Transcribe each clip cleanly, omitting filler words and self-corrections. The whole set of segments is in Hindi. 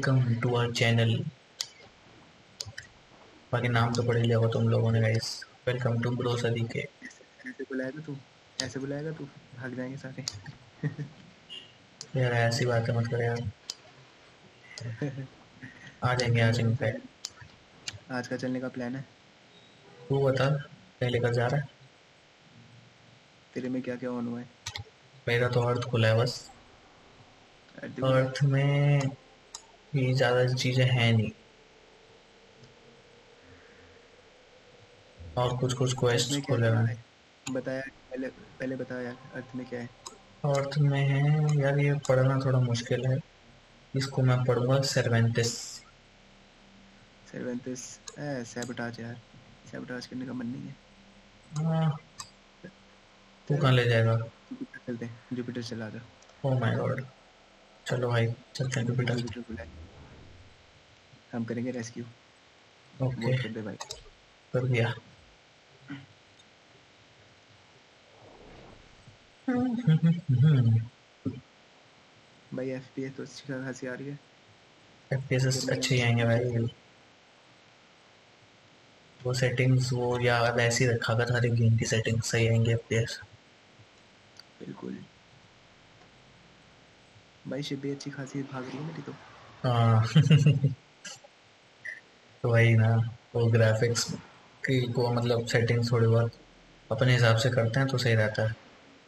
Welcome to our channel. बाकी नाम तो पढ़ ही लिया होगा तुम लोगों ने गाइस। वेलकम टू ब्रो सदी के। ऐसे बुलाएगा तू, ऐसे बुलाएगा तू, भाग जाएंगे सारे। यार ऐसी बातें मत कर यार। आ चल जाएंगे वैसे पे। आज का चलने का प्लान है? तू बता कहीं लेकर जा रहा है। तेरे में क्या क्या ऑन हुआ है? मेरा तो अर्थ खुला है बस। अर्धी खुला है। अर्थ में भी ज़्यादा चीज़ें हैं नहीं, और कुछ कुछ अर्थ क्वेस्ट में क्या खुले क्या हुए है? हैं। बताया पहले, पहले बताओ यार, अर्थ में क्या है? अर्थ में है यार, ये पढ़ना थोड़ा मुश्किल है। इसको मैं पढ़ूंगा सर्वेंटिस। सर्वेंटिस। सैबोटाज यार, सैबोटाज करने का मन नहीं है। हाँ, तू चल कहाँ ले जाएगा। जुपिटर चलते हैं, जुपिटर चला जा। Oh my god. चलो भाई, चलते हैं जुपिटर। जुपिटर खुला है, हम करेंगे रेस्क्यू। ओके, वोट कर दे भाई। कर दिया। भाई एफपीएस तो अच्छी खासी आ रही है। जब एफपीएस मैंने अच्छे ही आएंगे किया था। भाई। वो सेटिंग्स वो या वैसे ही रखा कर, हर एक गेम की सेटिंग्स सही आएंगे एफपीएस। बिल्कुल। भाई शिप भी अच्छी खासी भाग रही है मेरी तो। हाँ। तो वही ना, वो ग्राफिक्स की को मतलब सेटिंग्स थोड़ी बहुत अपने हिसाब से करते हैं तो सही रहता है।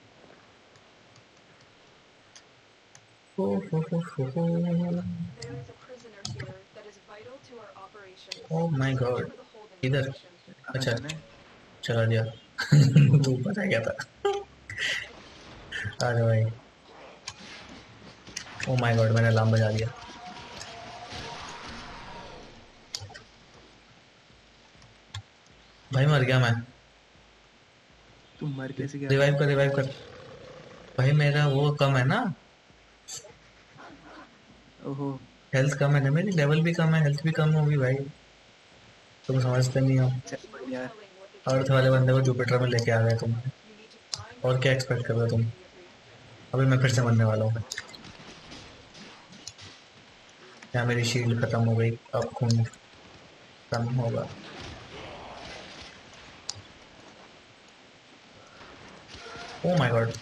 Oh my god. इधर। कहाँ अच्छा, जाना है? चला दिया। वो पता क्या था। अरे भाई, ओ माय गॉड, मैंने अलार्म बजा दिया। भाई मर गया मैं। तुम मर कैसे गया भाई? रिवाइव कर, रिवाइव कर। भाई मेरा वो कम है ना, ओहो। हेल्थ कम है ना, मेरी लेवल भी कम है, हेल्थ भी कम होगी भाई। तुम समझते नहीं हो। चल कोई यार। अर्थ वाले बंदे को जुपिटर में लेके आ गए तुम। और क्या एक्सपेक्ट कर रहे हो तुम। अभी मैं फिर से मरने वाला हूँ। या मेरी शील्ड खत्म हो गई, अब खून कम होगा। Oh my god.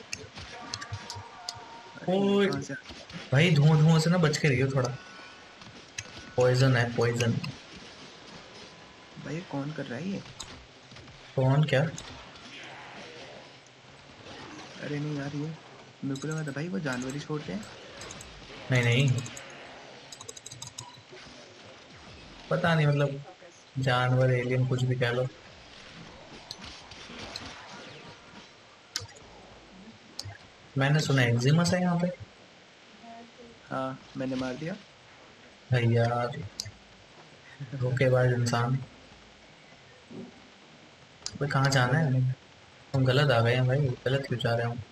अरे ये ओए कहाँ से भाई, धुआं धुआं से ना बच के रहियो थोड़ा। पॉइजन है पॉइजन। भाई ये कौन कर रहा है ये? कौन क्या। अरे नहीं यार, ये मेरे को लगा था भाई वो जानवर ही छोड़ते हैं। नहीं नहीं, पता नहीं मतलब, जानवर एलियन कुछ भी कह लो। मैंने सुना एक्जिमस है यहाँ पे। हाँ मैंने मार दिया। भाई यार, धोखेबाज इंसान। भाई कहाँ जाना बढ़िया। है। हम गलत आ गए हैं भाई, गलत क्यों जा रहे हैं हम।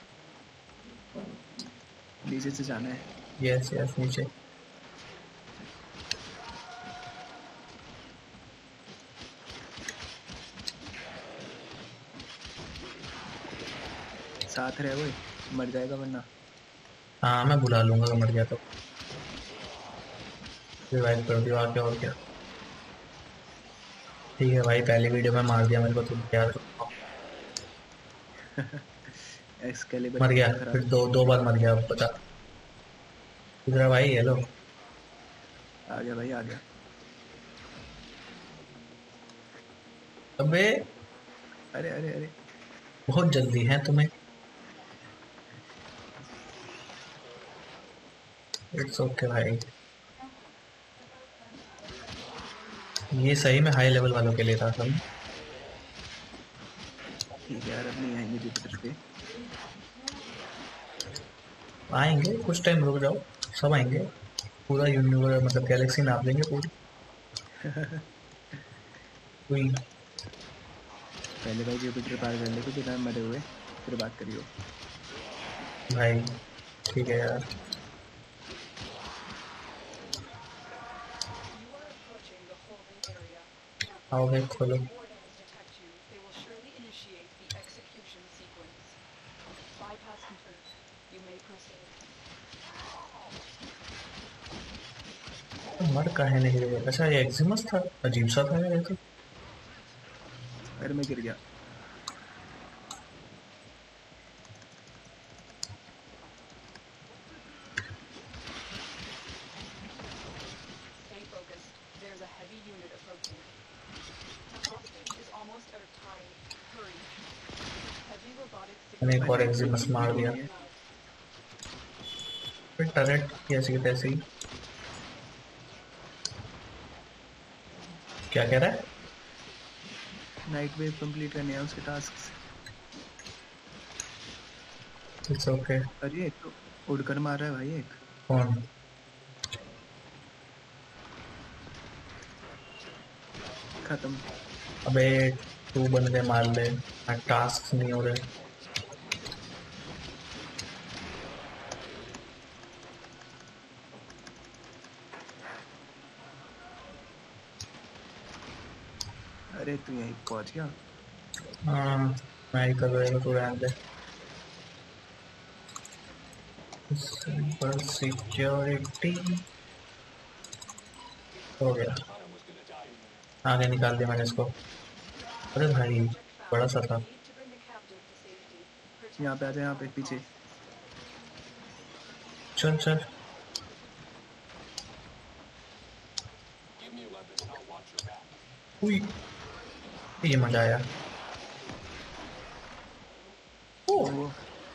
नीचे से जाना है। यस यस, नीचे। साथ रहे वो, मर जाएगा वरना। हाँ मैं बुला लूंगा अगर मर गया तो। रिवाइव कर दियो आके, और क्या। ठीक है भाई, पहली वीडियो में मार दिया मेरे को, तुम याद रखो। एक्सकेलिबर मर की गया, हालत खराब फिर है। दो दो बार मर गया, अब बता। इधर भाई, हेलो। आ गया भाई, आ गया। अबे, अरे अरे अरे। बहुत जल्दी है तुम्हें। इट्स ओके भाई। ये सही में हाई लेवल वालों के लिए था सब। ठीक है यार, अब नहीं आएंगे जुपिटर पे। आएंगे, कुछ टाइम रुक जाओ, सब आएंगे। पूरा यूनिवर्स मतलब गैलेक्सी नाप लेंगे पूरी। पूरी। पहले भाई जुपिटर पार कर ले तो बिना मरे हुए, फिर बात करियो। भाई ठीक है यार। आओ भाई, खोलो। मर काहे नहीं रहे? अच्छा ये एक्जिमस था, अजीब सा था ये तो। अरे मैं गिर गया। मैंने एक भाई और मेरी तरफ एक्जिमस बिल्कुल मार भी दिया। नहीं है। फिर टरेट की ऐसी की तैसी। क्या कह रहा है? नाइट वेव कंप्लीट करने हैं उसके टास्क। It's okay. अरे एक तो उड़कर मार रहा है भाई एक। कौन? खत्म। अबे तू बंदे मार ले, टास्क नहीं हो रहे। अरे तू यहीं पहुंच गया। हाँ मैं ही कर रहा तू रहने दे। सिक्योरिटी हो गया। आगे निकाल दिया मैंने इसको। अरे भाई बड़ा सा था। यहाँ पे आ जा, यहाँ पे पीछे। चल चल। उई, ये मजा आया। Oh oh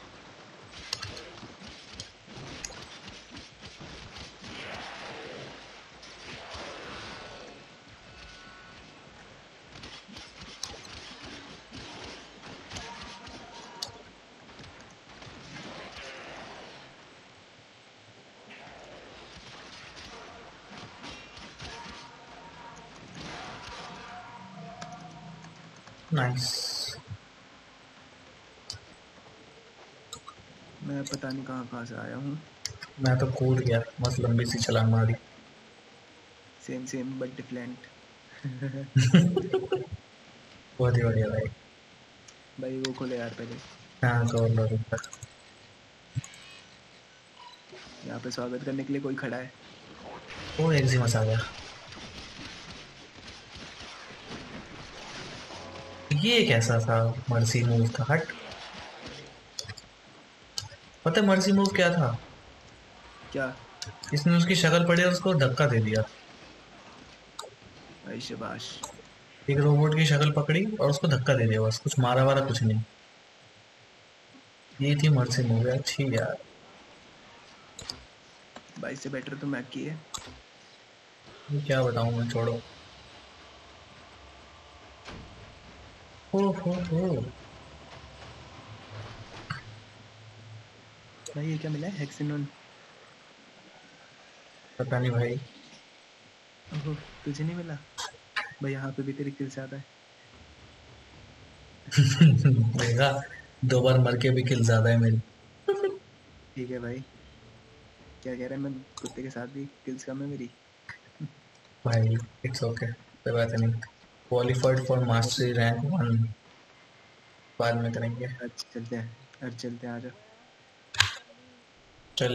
nice. मैं पता नहीं कहाँ कहाँ से आया हूँ। मैं तो कूद गया, मस्त लंबी सी छलांग मारी। Same same but different. बहुत ही बढ़िया भाई। भाई वो खोले यार पहले। हाँ तो लो रुक। यहाँ पे स्वागत करने के लिए कोई खड़ा है। वो एक्जिमस आ गया। ये कैसा था? मर्सी मूव था, हट। पता है मर्सी मूव क्या था? क्या? इसने उसकी शक्ल पड़ी और उसको धक्का दे दिया। भाई शाबाश। एक रोबोट की शक्ल पकड़ी और उसको धक्का दे दिया, बस कुछ मारा वारा कुछ नहीं। ये थी मर्सी मूव, अच्छी यार। भाई से बेटर तो मैक की है। ये क्या बताऊं मैं, छोड़ो। हो। भाई ये क्या मिला है, हेक्सिनोन? पता नहीं भाई। ओहो, तुझे नहीं मिला? भाई यहाँ पे भी तेरी किल ज्यादा है। देखा, 2 बार मर के भी किल ज्यादा है मेरी। ठीक है भाई। क्या कह रहा है, मैं कुत्ते के साथ भी किल्स कम है मेरी। भाई इट्स ओके, कोई बात नहीं। क्वालिफाइड फॉर मास्टरी रैंक 1 बाद में करेंगे। आज चलते हैं। आज चलते हैं, आजा। चल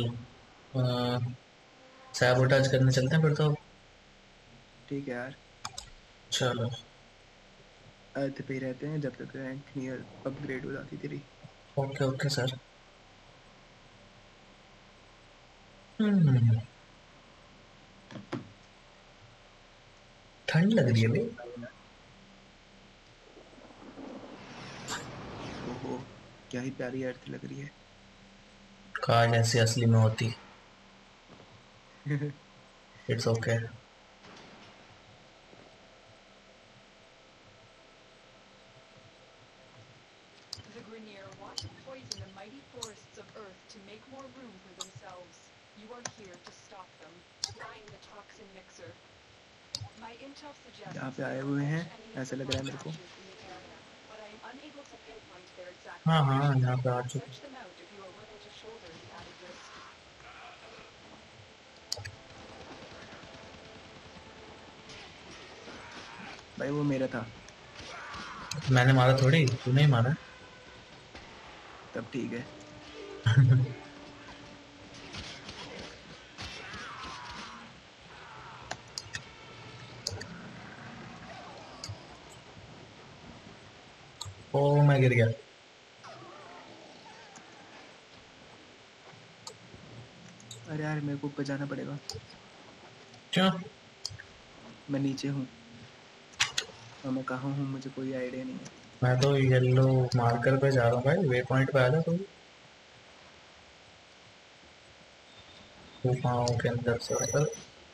सैबोटाज करने चलते हैं फिर तो। ठीक है यार। चलो। अर्थ पे ही रहते हैं जब तक रैंक नियर अपग्रेड हो जाती तेरी। Okay okay sir. हम्म, ठंड लग रही है फ्रेश बे। होके आओ यार। ओहो, क्या ही प्यारी अर्थ लग रही है। काश ऐसी असली में होती। It's okay. यहाँ पे आए हुए हैं, ऐसा लग रहा है मेरे को। हाँ हाँ यहाँ पे आ चुके। भाई वो मेरा था। मैंने मारा थोड़ी, तूने ही मारा। तब ठीक है। गिर गया। अरे यार मेरे को ऊपर जाना पड़ेगा, क्यों? मैं नीचे हूँ और मैं कहाँ हूँ मुझे कोई आइडिया नहीं है। मैं तो येलो मार्कर पे जा रहा हूँ भाई, वे पॉइंट पे आ जा कोई गुफाओं के अंदर से मतलब।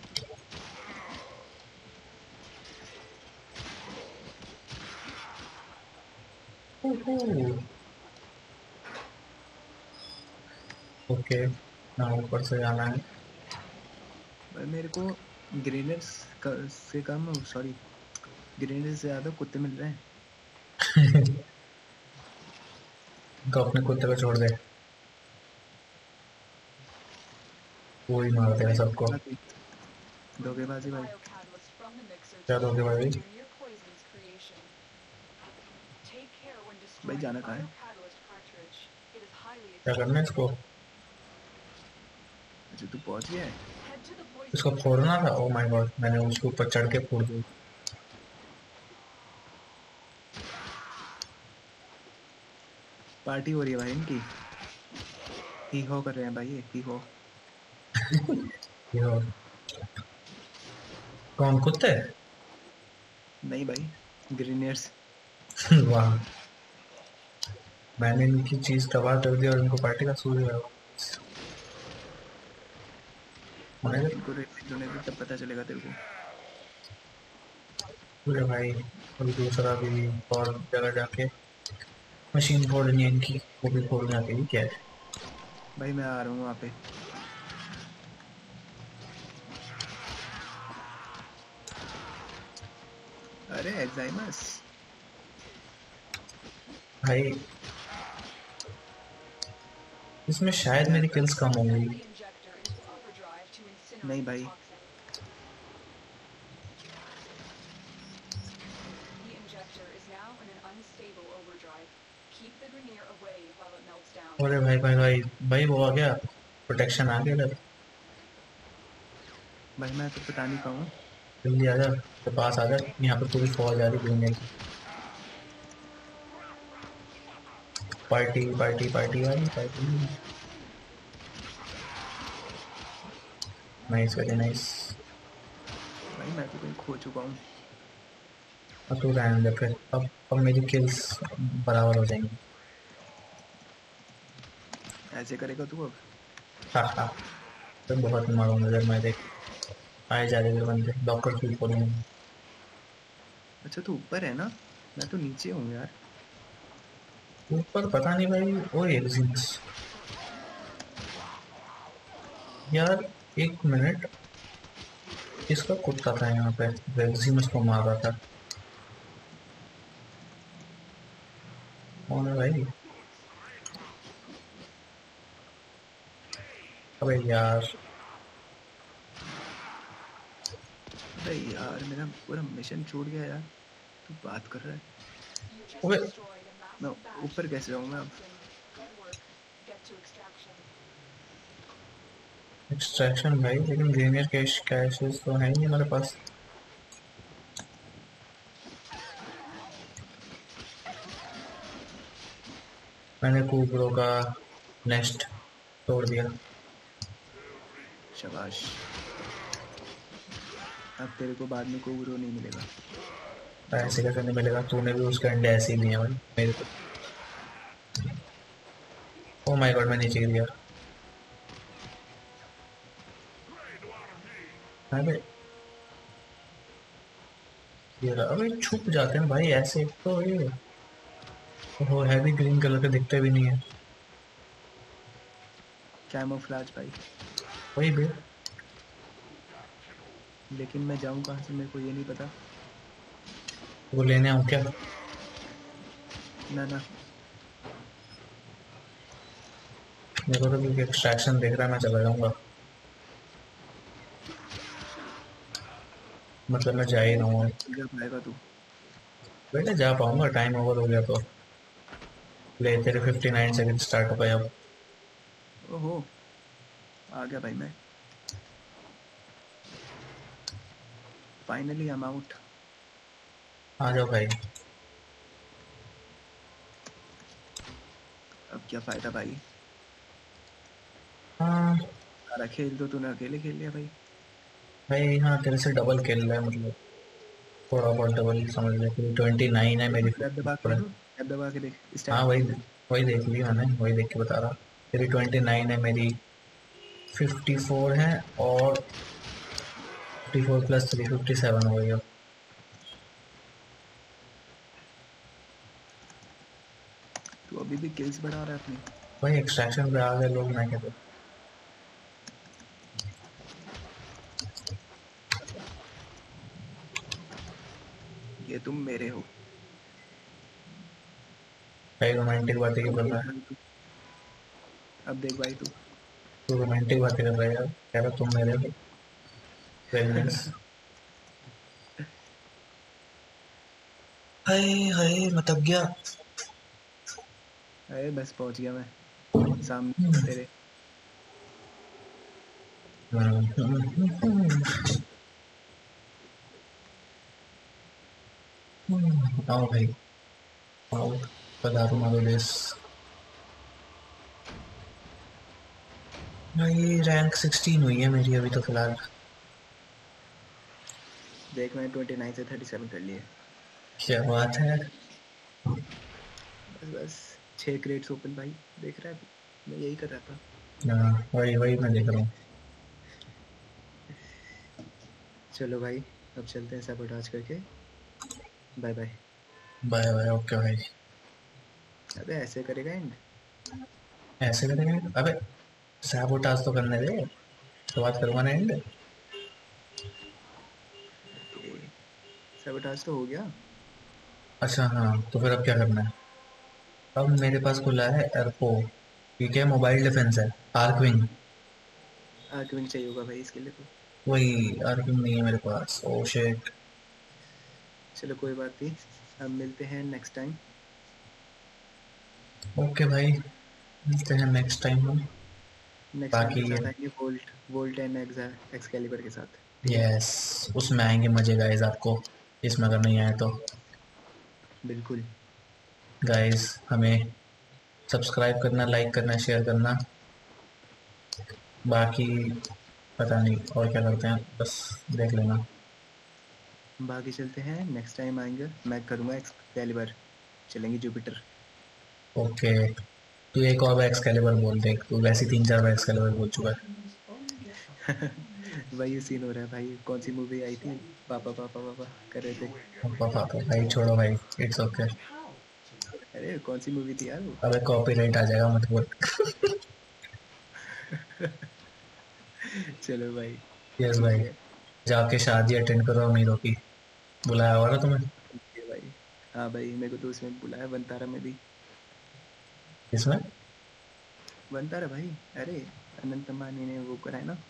ओके, ना ऊपर से जाना है। भाई मेरे को ग्रेनेड्स से कम, सॉरी, ग्रेनेड से ज़्यादा कुत्ते मिल रहे हैं। तो अपने कुत्ते को छोड़ दे, वो ही मार देगा भाई सबको। धोखेबाजी भाई। Biocatalyst from the mixer क्या to दोगे भाई? enhance your near poison's creation. Take care when भाई destroying जाना the कहाँ है? biocatalyst cartridge. It is highly क्या करना है इसको? explosive. अच्छा तू पहुँच गया है? Head to the इसको poison फोड़ना था? extract ओ माय गॉड, मैंने उसके ऊपर चढ़ के फोड़ दी। पार्टी हो रही है भाई इनकी, ही हो कर रहे हैं भाई, ये ही हो। ये और कौन कुत्ते? नहीं भाई, ग्रेनियर्स। वाह, मैंने इनकी चीज तबाह कर दी और इनको पार्टी का सूझ रहा है। इनको रेड होने दे तब पता चलेगा तेरे को। बोले भाई, अभी दूसरा भी और जगह जाके मशीन फोड़नी है इनकी, वो भी फोड़ने आके ही क्या है। भाई मैं आ रहा हूँ वहाँ पे। अरे एग्जाइमस। भाई इसमें शायद मेरी किल्स कम होंगी। the injector into overdrive to incinerate नहीं the भाई, toxin. The injector is now in an unstable overdrive. Keep the Grenier away while it melts down. अरे भाई भाई भाई भाई, वो आ गया, प्रोटेक्शन आ गया इधर। भाई मैं तो पता नहीं कहाँ हूँ। जल्दी आ जा, तो पास आ जा, यहाँ पे पूरी फौज आ रही घूमने की। पार्टी पार्टी पार्टी वाली पार्टी। Nice, very nice. भाई मैं तो कहीं खो चुका हूँ। अब तू रहने दे फिर, अब मेरी किल्स बराबर हो जाएंगी। ऐसे करेगा तू अब? हाँ हाँ, तो बहुत मारूंगा जब मैं देख आए जा रहे बंदे, डॉक्टर की बोलूँगा। अच्छा तू ऊपर है ना, मैं तो नीचे हूँ यार। ऊपर पता नहीं भाई, वो एग्जिम्स यार। एक मिनट, इसका कुत्ता था यहाँ पे, एग्जिम्स को मार रहा था। कौन है भाई? अबे यार, अबे यार मेरा पूरा मिशन छूट गया यार, तू बात कर रहा है। You just अबे destroyed a मैं massive batch ऊपर of कैसे जाऊँ मैं अब? toxin. Good work. Get to extraction. Extraction भाई, लेकिन ग्रेनियर कैशेस तो है ही नहीं हमारे पास। मैंने कुबरों का नेस्ट तोड़ दिया। शाबाश। अब तेरे को बाद में कोई ग्रो नहीं मिलेगा। ऐसे कैसे नहीं मिलेगा, तूने भी उसके अंडे ऐसे ही लिए भाई मेरे को। ओ माय गॉड, मैं नीचे गिर गया। अबे ये रहा। अबे छुप जाते हैं भाई ऐसे, तो ये वो हैवी ग्रीन कलर के दिखते भी नहीं है। कैमोफ्लाज भाई। वही भी। लेकिन मैं जाऊँ कहाँ से मेरे को ये नहीं पता। वो लेने आऊँ क्या? ना ना, मेरे को तो क्योंकि एक्सट्रैक्शन देख रहा है, मैं चला जाऊंगा। मतलब मैं जा ही रहा हूँ। इधर पाएगा तू? बेटा जा पाऊंगा, टाइम ओवर हो गया तो। ले तेरे 59 सेकंड स्टार्ट हो गए अब। ओहो, आ गया भाई मैं। Finally I am out. आ जाओ भाई। अब क्या फायदा भाई, हाँ सारा खेल तो तूने अकेले खेल लिया भाई। भाई, हाँ तेरे से डबल खेल रहा है मतलब, थोड़ा बहुत डबल समझ ले, 29 है देखो मेरी टैब दबा के 54 है। देखो, टैब दबा के देख हाँ स्टार्ट। वही वही देख ली मैंने, वही देख के बता रहा। तेरी 29 है, मेरी 54 है, और 54 प्लस 3 57 हो गई अब। तू अभी भी किल्स बढ़ा रहा है अपनी। भाई एक्सट्रैक्शन पे आ गए लोग, मैं कहते। ये तुम मेरे हो। भाई रोमांटिक बातें क्यों अब कर देख रहा है? भाई तू, अब देख भाई तू। तू रोमांटिक बातें कर रहा है यार, कह रहा तुम मेरे हो। Very nice. हाय हाय मैं थक गया। अरे बस पहुंच गया मैं, सामने तेरे। आओ भाई, आओ, पधारो मारो देश। भाई रैंक 16 हुई है मेरी अभी तो फिलहाल। देख मैंने 29 से 37 कर लिए। क्या बात है। बस बस 6 क्रेट्स ओपन भाई, देख रहा है तू? मैं यही कर रहा था। हाँ वही वही मैं देख रहा हूँ। चलो भाई, अब चलते हैं सबोटाज करके। Bye bye. Bye bye, okay भाई। अबे ऐसे करेगा एंड? ऐसे करेंगे अबे, सैबोटाज तो करने दे, उसके बात करूँगा ना एंड। ओके, सबोटाज तो हो गया। अच्छा हाँ, तो फिर अब क्या करना है? अब मेरे पास खुला है एरपो, ठीक है, मोबाइल डिफेंस है, आर्कविंग। आर्कविंग चाहिए होगा भाई इसके लिए तो। वही आर्कविंग नहीं है मेरे पास, ओ शिट। चलो कोई बात नहीं, अब मिलते हैं नेक्स्ट टाइम। ओके भाई, मिलते हैं नेक्स्ट टाइम हम। नेक्स्ट टाइम बाकी के साथ आएंगे वोल्ट वोल्ट एंड एक्सकैलिबर के साथ, ठीक है? यस, उसमें आएंगे मजे गाइस आपको, इसमें अगर नहीं आए तो। बिल्कुल। गाइस हमें सब्सक्राइब करना, लाइक करना, शेयर करना। बाकी पता नहीं और क्या करते हैं, बस देख लेना। बाकी चलते हैं, नेक्स्ट टाइम आएंगे मैं करूँगा एक्सकैलिबर, चलेंगे जुपिटर। ओके, तू एक और बार एक्सकैलिबर बोल दे, तू वैसे 3 4 बार एक्सकैलिबर बोल चुका है। वही सीन हो रहा है भाई, कौन सी मूवी आई थी, पापा पापा पापा कर रहे थे। पापा तो भाई छोड़ो भाई, इट्स ओके। अरे कौन सी मूवी थी यार वो? अबे कॉपीराइट आ जाएगा मत बोल। चलो भाई, यस ठीक भाई, है। जाके शादी अटेंड करो अमीरों की, बुलाया होगा तुम्हें। ठीक है भाई। हाँ भाई, मेरे को तो उसमें बुलाया वनतारा में भी। इसमें? वनतारा भाई, अरे अनंत अंबानी ने वो करा है ना,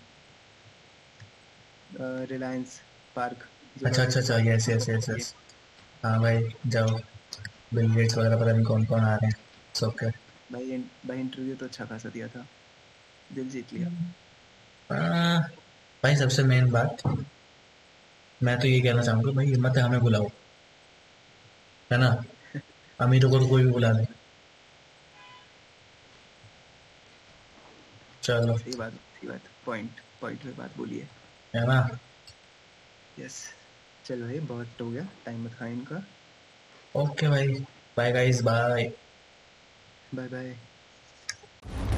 रिलायंस पार्क, जो अच्छा अच्छा लॉरेंस अच्छा, पार्क यस है, यस वहाँ यस पे है। यस। हाँ भाई जाओ, बिल गेट्स वगैरह पता नहीं कौन कौन आ रहे हैं, इट्स ओके। भाई इंटरव्यू तो अच्छा खासा दिया था, दिल जीत लिया। भाई सबसे मेन बात, मैं तो ये कहना चाहूंगा भाई, हिम्मत है हमें बुलाओ, है ना, अमीरों को तो कोई भी बुला ले। चलो, सही बात, सही बात, पॉइंट पॉइंट में बात बोली है। है ना। यस। चलो भाई, बहुत हो गया, टाइम मत खा इनका। ओके भाई, bye guys, bye. Bye bye.